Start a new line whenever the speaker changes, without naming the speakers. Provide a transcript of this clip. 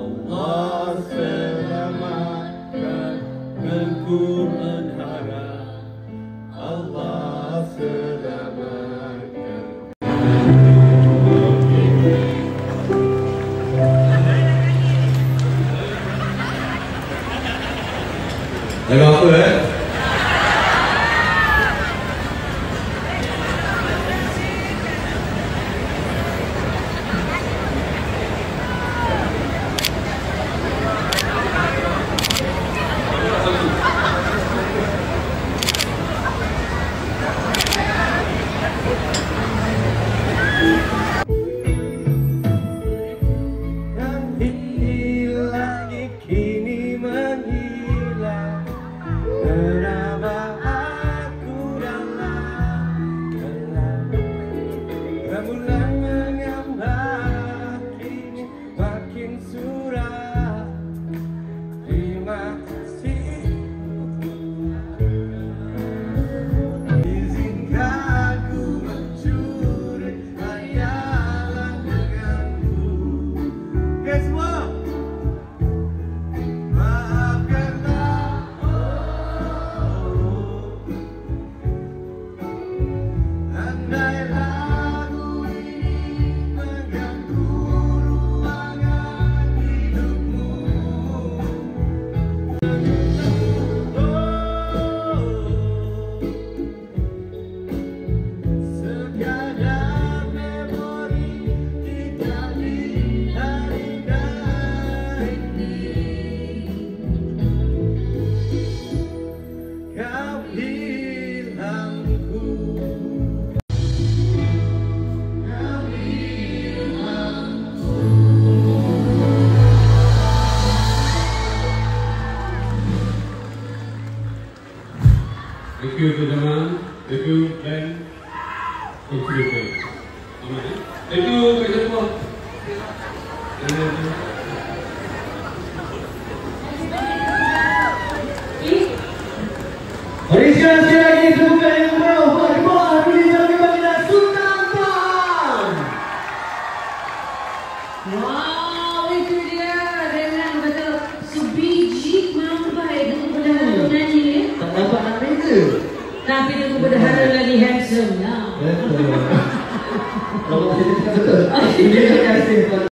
Allah selamatkan dan ku berharap Allah selamatkan. Lagu apa Thank you teman-teman, thank you friend, thank you friend. Thank you semua. Mari sekali lagi temukan yang berapa di bawah pilih kami bagi Sultan Bang.
Wow, itu dia dengan betul sebiji mampai dengan berdarah nyanyi.
Tak dapat nak beza.
Tapi dengan berdarah lagi handsome lah.
Betul. Kalau kita cakap betul. Terima kasih.